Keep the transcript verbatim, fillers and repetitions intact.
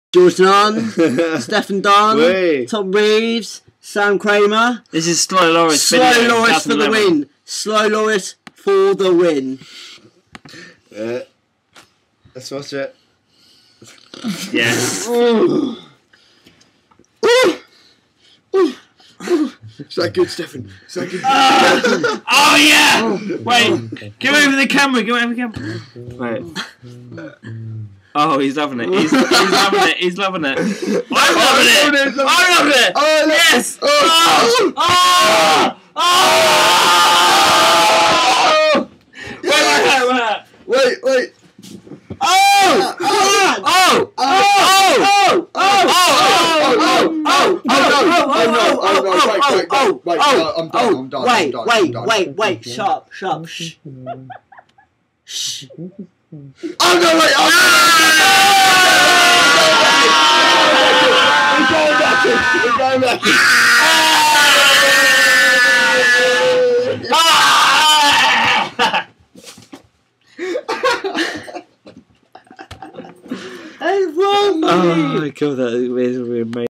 George Nunn, Stefan Dunn, Wait. Tom Reeves, Sam Kramer. This is Slow Loris. Slow Loris for the win. Slow Loris for the win. Yeah. Let's watch it. Yes. Ooh. Ooh. Ooh. Ooh. Is that good, Stefan? Is that good? Uh, oh yeah! Wait, give over the camera. Give over the camera. Wait. Oh, he's loving it. He's, he's loving it. He's loving it. I'm loving it. I'm loving it. Oh, Yes. Oh. Oh. Oh. Oh. Wait, wait, wait, wait, wait. Oh. Oh. Oh. Oh. Oh. Oh. Oh. Oh. Oh no! Oh no! Oh no! Wait, wait, wait, wait! No, I'm done. I'm done. Wait, I'm done. wait, I'm done. wait, wait! Shut, shut, shh. Shh. Oh no! Wait! Oh! We're going back in. We're going back in. Hey, wrong! Oh my god, that is amazing.